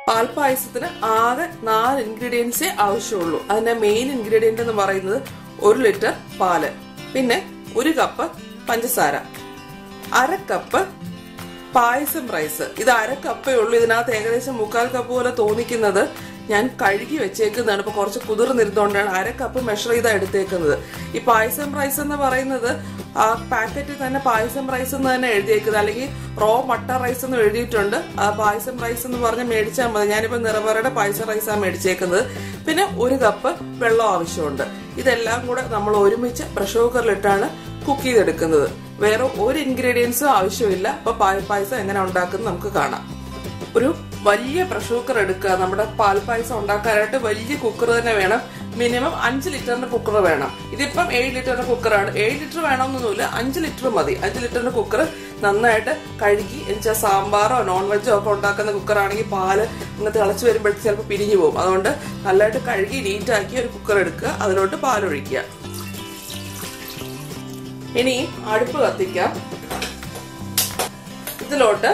പാൽപ്പായസത്തിന് ആകെ 4 ഇൻഗ്രീഡിയൻസേ ആവശ്യമുള്ളൂ. അതിന്റെ മെയിൻ ഇൻഗ്രീഡിയന്റ് എന്ന് പറയുന്നത് 1 ലിറ്റർ പാല്, പിന്നെ 1 കപ്പ് പഞ്ചസാര, 1/2 കപ്പ് പായസം റൈസ്. ഇത് 1/2 കപ്പേ ഉള്ളൂ. ഇതിനകത്ത് ഏകദേശം 1/4 കപ്പ് പോലെ തോന്നിക്കുന്നത് ഞാൻ കഴുകി വെച്ചേക്കുന്നതാണ്. ഇപ്പൊ കുറച്ച് കുതിർന്നിരുന്നോണ്ടാണ് 1/2 കപ്പ് മെഷർ ചെയ്താ എടുത്തേക്കുന്നത്. ഈ പായസം റൈസ് എന്ന് പറയുന്നത് ആ പാക്കറ്റിൽ തന്നെ പായസം റൈസ് എന്ന് തന്നെ എഴുതിയേക്കുന്നത്, അല്ലെങ്കിൽ റോ മട്ട റൈസ് എന്ന് എഴുതിയിട്ടുണ്ട്. ആ പായസം റൈസ് എന്ന് പറഞ്ഞ് മേടിച്ചാൽ മതി. ഞാനിപ്പോ നിറവറയുടെ പായസം റൈസാണ് മേടിച്ചേക്കുന്നത്. പിന്നെ 1 കപ്പ് വെള്ളം ആവശ്യമുണ്ട്. ഇതെല്ലാം കൂടെ നമ്മൾ ഒരുമിച്ച് പ്രഷർ കുക്കറിലിട്ടാണ് കുക്ക് ചെയ്തെടുക്കുന്നത്. വേറെ ഒരു ഇൻഗ്രീഡിയൻസും ആവശ്യമില്ല. അപ്പൊ പാൽപ്പായസം എങ്ങനെ ഉണ്ടാക്കുന്നത് നമുക്ക് കാണാം. ഒരു വലിയ പ്രഷർ കുക്കർ എടുക്കുക. നമ്മുടെ പാൽപ്പായസം ഉണ്ടാക്കാനായിട്ട് വലിയ കുക്കർ തന്നെ വേണം. മിനിമം 5 ലിറ്ററിന്റെ കുക്കർ വേണം. ഇതിപ്പം 7 ലിറ്ററിന്റെ കുക്കറാണ്. 7 ലിറ്റർ വേണമെന്നൊന്നുമില്ല, 5 ലിറ്റർ മതി. 5 ലിറ്ററിന്റെ കുക്കർ നന്നായിട്ട് കഴുകി, എന്നുവെച്ചാൽ സാമ്പാറോ നോൺ വെജോ ഒക്കെ ഉണ്ടാക്കുന്ന കുക്കറാണെങ്കിൽ പാല് അങ്ങ് തിളച്ച് വരുമ്പോഴത്തേക്ക് ചിലപ്പോൾ പിരിഞ്ഞു പോകും. അതുകൊണ്ട് നല്ലതായിട്ട് കഴുകി നീറ്റാക്കി ഒരു കുക്കർ എടുക്കുക, അതിലോട്ട് പാലൊഴിക്കുക. ഇനി അടുപ്പ് കത്തിക്കാം. ഇതിലോട്ട്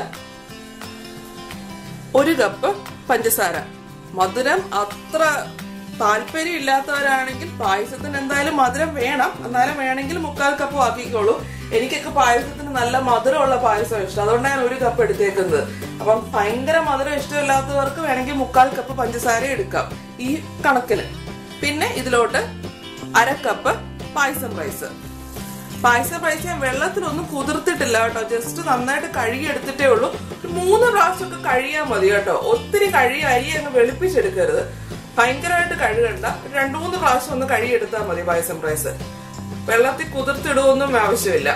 1 കപ്പ് പഞ്ചസാര. മധുരം അത്ര താല്പര്യം ഇല്ലാത്തവരാണെങ്കിൽ പായസത്തിന് എന്തായാലും മധുരം വേണം, എന്നാലും വേണമെങ്കിൽ 1/4 കപ്പ് ആക്കിക്കോളൂ. എനിക്കൊക്കെ പായസത്തിന് നല്ല മധുരമുള്ള പായസം ഇഷ്ടം, അതുകൊണ്ടാണ് 1 കപ്പ് എടുത്തേക്കുന്നത്. അപ്പം ഭയങ്കര മധുരം ഇഷ്ടമില്ലാത്തവർക്ക് വേണമെങ്കിൽ 1/4 കപ്പ് പഞ്ചസാര എടുക്കാം ഈ കണക്കിന്. പിന്നെ ഇതിലോട്ട് 1/2 cup payasam rice. Payasam rice ഞാൻ വെള്ളത്തിലൊന്നും കുതിർത്തിട്ടില്ല കേട്ടോ, ജസ്റ്റ് നന്നായിട്ട് കഴുകി എടുത്തിട്ടേ ഉള്ളൂ. 3 പ്രാവശ്യമൊക്കെ കഴുകിയാൽ മതി കേട്ടോ. ഒത്തിരി കഴുകി അരി അങ്ങ് വെളുപ്പിച്ചെടുക്കരുത്, ഭയങ്കരമായിട്ട് കഴുകണ്ട. 2-3 പ്രാവശ്യം ഒന്ന് കഴുകിയെടുത്താൽ മതി പായസം റൈസ്. വെള്ളത്തിൽ കുതിർത്തിടുവൊന്നും ആവശ്യമില്ല.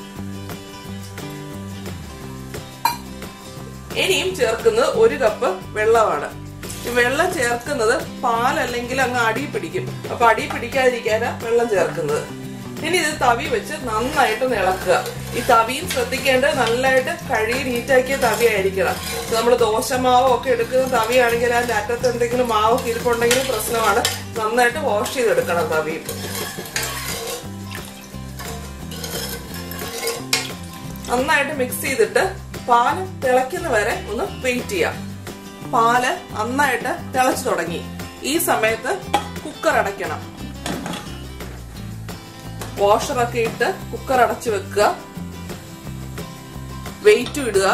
ഇനിയും ചേർക്കുന്നത് 1 കപ്പ് വെള്ളമാണ്. ഈ വെള്ളം ചേർക്കുന്നത് പാലല്ലെങ്കിൽ അങ്ങ് അടി പിടിക്കും. അപ്പൊ അടി പിടിക്കാതിരിക്കാനാ വെള്ളം ചേർക്കുന്നത്. ഇനി ഇത് തവി വെച്ച് നന്നായിട്ട് ഇളക്കുക. ഈ തവിയും ശ്രദ്ധിക്കേണ്ടത് നല്ലതായിട്ട് കഴുകി നീറ്റാക്കിയ തവി ആയിരിക്കണം. നമ്മൾ ദോശമാവോ ഒക്കെ എടുക്കുന്ന തവിയാണെങ്കിൽ അതിന്റെ അറ്റത്ത് എന്തെങ്കിലും മാവൊക്കെ ഇരിപ്പുണ്ടെങ്കിലും പ്രശ്നമാണ്. നന്നായിട്ട് വാഷ് ചെയ്തെടുക്കണം തവി. നന്നായിട്ട് മിക്സ് ചെയ്തിട്ട് പാല് തിളയ്ക്കുന്ന വരെ ഒന്ന് വെയിറ്റ് ചെയ്യാം. പാല് നന്നായിട്ട് തിളച്ചു തുടങ്ങി. ഈ സമയത്ത് കുക്കർ അടയ്ക്കണം. വാഷറൊക്കെ ഇട്ട് കുക്കർ അടച്ചു വെക്കുക. വെയിറ്റും ഇടുക.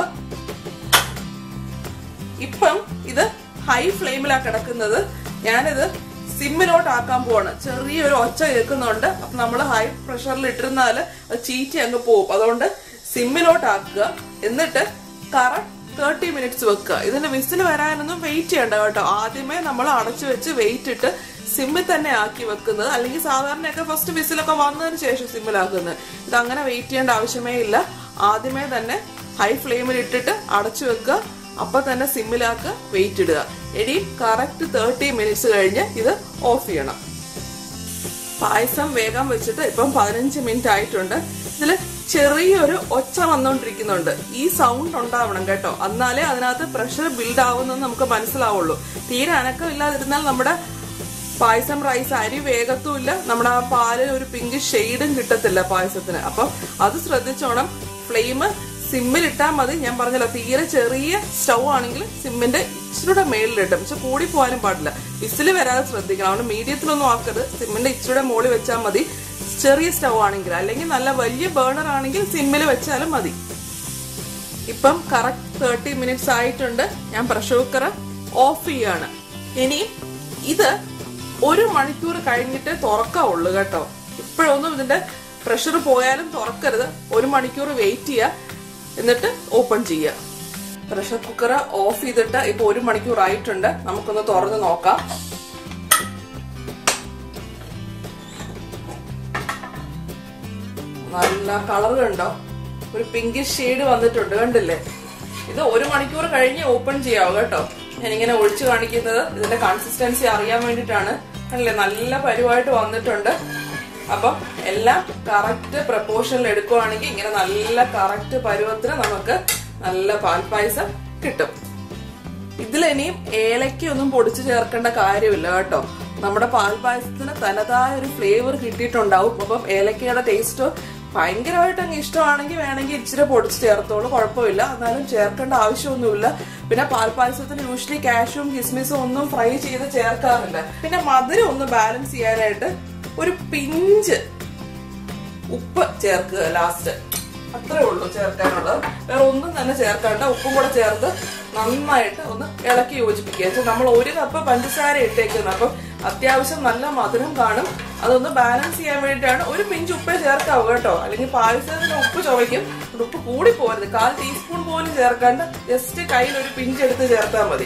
ഇപ്പം ഇത് ഹൈ ഫ്ലെയിമിലാ കിടക്കുന്നത്. ഞാനിത് സിമ്മിലോട്ട് ആക്കാൻ പോവാണ്. ചെറിയൊരു ഒച്ച കേൾക്കുന്നുണ്ട്. അപ്പൊ നമ്മൾ ഹൈ പ്രഷറിൽ ഇട്ടിരുന്നാല് അത് ചീറ്റി അങ്ങ് പോകും. അതുകൊണ്ട് സിമ്മിലോട്ട് ആക്കുക. എന്നിട്ട് കറക്റ്റ് 30 മിനിറ്റ്സ് വെക്കുക. ഇതിന്റെ വിസിൽ വരാനൊന്നും വെയിറ്റ് ചെയ്യണ്ട കേട്ടോ. ആദ്യമേ നമ്മൾ അടച്ചു വെച്ച് വെയിറ്റ് ഇട്ട് സിമ്മിൽ തന്നെ ആക്കി വെക്കുന്നത്. അല്ലെങ്കിൽ സാധാരണയൊക്കെ ഫസ്റ്റ് വിസിലൊക്കെ വന്നതിന് ശേഷം സിമ്മിലാക്കുന്നത്. ഇത് അങ്ങനെ വെയിറ്റ് ചെയ്യേണ്ട ആവശ്യമേ ഇല്ല. ആദ്യമേ തന്നെ ഹൈ ഫ്ലെയിമിൽ ഇട്ടിട്ട് അടച്ചു വെക്കുക. അപ്പൊ തന്നെ സിമ്മിലാക്കുക, വെയിറ്റ് ഇടുക. ഇനി കറക്റ്റ് 30 മിനിറ്റ്സ് കഴിഞ്ഞ് ഇത് ഓഫ് ചെയ്യണം. പായസം വേഗം വെച്ചിട്ട് ഇപ്പം 15 മിനിറ്റ് ആയിട്ടുണ്ട്. ഇതില് ചെറിയൊരു ഒച്ച വന്നോണ്ടിരിക്കുന്നുണ്ട്. ഈ സൗണ്ട് ഉണ്ടാവണം കേട്ടോ, എന്നാലേ അതിനകത്ത് പ്രഷർ ബിൽഡ് ആവുന്നെന്ന് നമുക്ക് മനസ്സിലാവുള്ളൂ. തീരെ അനക്കം ഇല്ലാതിരുന്നാൽ നമ്മുടെ പായസം റൈസ് അരി വേഗത്തുമില്ല, നമ്മുടെ ആ പാലിൽ ഒരു പിങ്ക് ഷെയ്ഡും കിട്ടത്തില്ല പായസത്തിന്. അപ്പം അത് ശ്രദ്ധിച്ചോണം. ഫ്ലെയിം സിമ്മിൽ ഇട്ടാൽ മതി. ഞാൻ പറഞ്ഞല്ലോ, തീരെ ചെറിയ സ്റ്റൗ ആണെങ്കിൽ സിമ്മിന്റെ ഇച്ചിരിയുടെ മേളിലിട്ടും, പക്ഷെ കൂടി പോകാനും പാടില്ല. വിസില് വരാതെ ശ്രദ്ധിക്കണം. അതുകൊണ്ട് മീഡിയത്തിലൊന്നും ആക്കരുത്. സിമ്മിന്റെ ഇച്ചിരിയുടെ മുകളിൽ വെച്ചാൽ മതി ചെറിയ സ്റ്റൗ ആണെങ്കിൽ. അല്ലെങ്കിൽ നല്ല വലിയ ബേണർ ആണെങ്കിൽ സിമ്മിൽ വെച്ചാലും മതി. ഇപ്പം കറക്റ്റ് 30 മിനിറ്റ്സ് ആയിട്ടുണ്ട്. ഞാൻ പ്രഷർ കുക്കർ ഓഫ് ചെയ്യാണ്. ഇനി ഇത് 1 മണിക്കൂർ കഴിഞ്ഞിട്ടേ തുറക്കാവുള്ളൂ കേട്ടോ. ഇപ്പോഴൊന്നും ഇതിന്റെ പ്രഷർ പോയാലും തുറക്കരുത്. 1 മണിക്കൂർ വെയിറ്റ് ചെയ്യുക, എന്നിട്ട് ഓപ്പൺ ചെയ്യുക. പ്രഷർ കുക്കർ ഓഫ് ചെയ്തിട്ട് ഇപ്പൊ 1 മണിക്കൂർ ആയിട്ടുണ്ട്. നമുക്കൊന്ന് തുറന്ന് നോക്കാം. നല്ല കളർ കണ്ടോ, ഒരു പിങ്കിഷ് ഷെയ്ഡ് വന്നിട്ടുണ്ട്, കണ്ടില്ലേ? ഇത് 1 മണിക്കൂർ കഴിഞ്ഞ് ഓപ്പൺ ചെയ്യാവും കേട്ടോ. ഞാനിങ്ങനെ ഒഴിച്ചു കാണിക്കുന്നത് ഇതിന്റെ കൺസിസ്റ്റൻസി അറിയാൻ വേണ്ടിയിട്ടാണ്. അല്ലേ, നല്ല പരുവായിട്ട് വന്നിട്ടുണ്ട്. അപ്പം എല്ലാം കറക്റ്റ് പ്രപ്പോർഷനിൽ എടുക്കുവാണെങ്കിൽ ഇങ്ങനെ നല്ല കറക്റ്റ് പരുവത്തിന് നമുക്ക് നല്ല പാൽപ്പായസം കിട്ടും. ഇതിലിനിയും ഏലക്കൊന്നും പൊടിച്ചു ചേർക്കേണ്ട കാര്യമില്ല കേട്ടോ. നമ്മുടെ പാൽപ്പായസത്തിന് തനതായ ഒരു ഫ്ലേവർ കിട്ടിയിട്ടുണ്ടാവും. അപ്പം ഏലക്കയുടെ ടേസ്റ്റോ ഭയങ്കരമായിട്ട് അങ്ങ് ഇഷ്ടമാണെങ്കിൽ വേണമെങ്കിൽ ഇച്ചിരി പൊടിച്ച് ചേർത്തോളൂ, കുഴപ്പമില്ല. എന്നാലും ചേർക്കേണ്ട ആവശ്യമൊന്നുമില്ല. പിന്നെ പാൽപ്പായസത്തിന് യൂഷ്വലി കാഷ്യൂം കിസ്മിസും ഒന്നും ഫ്രൈ ചെയ്ത് ചേർക്കാറില്ല. പിന്നെ മധുരം ഒന്ന് ബാലൻസ് ചെയ്യാനായിട്ട് ഒരു പിഞ്ച് ഉപ്പ് ചേർക്കുക ലാസ്റ്റ്. അത്രേ ഉള്ളൂ ചേർക്കാനുള്ളത്, വേറെ ഒന്നും തന്നെ ചേർക്കാണ്ട് ഉപ്പും കൂടെ ചേർത്ത് നന്നായിട്ട് ഒന്ന് ഇളക്കി യോജിപ്പിക്കുക. നമ്മൾ 1 കപ്പ് പഞ്ചസാര ഇട്ടേക്കുന്നത്, അപ്പം അത്യാവശ്യം നല്ല മധുരം കാണും. അതൊന്ന് ബാലൻസ് ചെയ്യാൻ വേണ്ടിയിട്ടാണ് ഒരു പിഞ്ച് ഉപ്പേ ചേർക്കാവൂ കേട്ടോ, അല്ലെങ്കിൽ പായസത്തിന് ഉപ്പ് ചുവയ്ക്കും. ഉപ്പ് കൂടി പോരുത്, 1/4 ടീസ്പൂൺ പോലും ചേർക്കാണ്ട് ജസ്റ്റ് കയ്യിൽ ഒരു പിഞ്ച് എടുത്ത് ചേർത്താൽ മതി.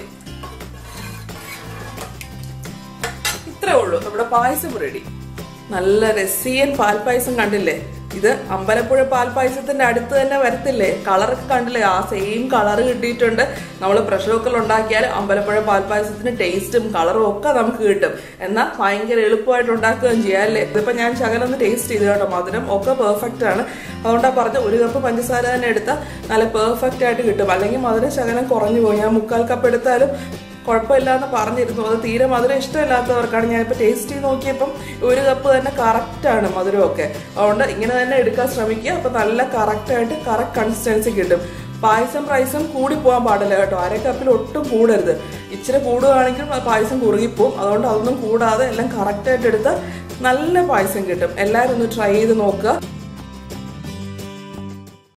ഇത്രേ ഉള്ളൂ, നമ്മുടെ പായസം റെഡി. നല്ല രസീയൻ പാൽപ്പായസം കണ്ടില്ലേ? ഇത് അമ്പലപ്പുഴ പാൽപ്പായസത്തിന്റെ അടുത്ത് തന്നെ വരത്തില്ലേ? കളറൊക്കെ കണ്ടില്ലേ? ആ സെയിം കളർ കിട്ടിയിട്ടുണ്ട്. നമ്മൾ പ്രഷർ കുക്കറിൽ ഉണ്ടാക്കിയാൽ അമ്പലപ്പുഴ പാൽപ്പായസത്തിന് ടേസ്റ്റും കളറും ഒക്കെ നമുക്ക് കിട്ടും. എന്നാൽ ഭയങ്കര എളുപ്പമായിട്ട് ഉണ്ടാക്കുകയും ചെയ്യാം അല്ലേ? ഇതിപ്പോ ഞാൻ ശകലം ഒന്ന് ടേസ്റ്റ് ചെയ്ത് കേട്ടോ, മധുരം ഒക്കെ പെർഫെക്റ്റ് ആണ്. അതുകൊണ്ടാണ് പറഞ്ഞ 1 കപ്പ് പഞ്ചസാര തന്നെ എടുത്താൽ നല്ല പെർഫെക്റ്റ് ആയിട്ട് കിട്ടും. അല്ലെങ്കിൽ മധുരം ശകലം കുറഞ്ഞു പോകും. ഞാൻ 1/4 കപ്പ് എടുത്താലും കുഴപ്പമില്ലാന്ന് പറഞ്ഞിരുന്നു. അത് തീരെ മധുരം ഇഷ്ടമില്ലാത്തവർക്കാണ്. ഞാനിപ്പോൾ ടേസ്റ്റ് ചെയ്ത് നോക്കിയപ്പം 1 കപ്പ് തന്നെ കറക്റ്റാണ് മധുരമൊക്കെ. അതുകൊണ്ട് ഇങ്ങനെ തന്നെ എടുക്കാൻ ശ്രമിക്കുക. അപ്പം നല്ല കറക്റ്റായിട്ട് കറക്റ്റ് കൺസിസ്റ്റൻസി കിട്ടും. പായസം പ്രൈസും കൂടി പോകാൻ പാടില്ല കേട്ടോ. 1/2 കപ്പിൽ ഒട്ടും കൂടരുത്. ഇച്ചിരി കൂടുകയാണെങ്കിൽ പായസം കുറുകിപ്പോവും. അതുകൊണ്ട് അതൊന്നും കൂടാതെ എല്ലാം കറക്റ്റായിട്ട് എടുത്താൽ നല്ല പായസം കിട്ടും. എല്ലാവരും ഒന്ന് ട്രൈ ചെയ്ത് നോക്കുക.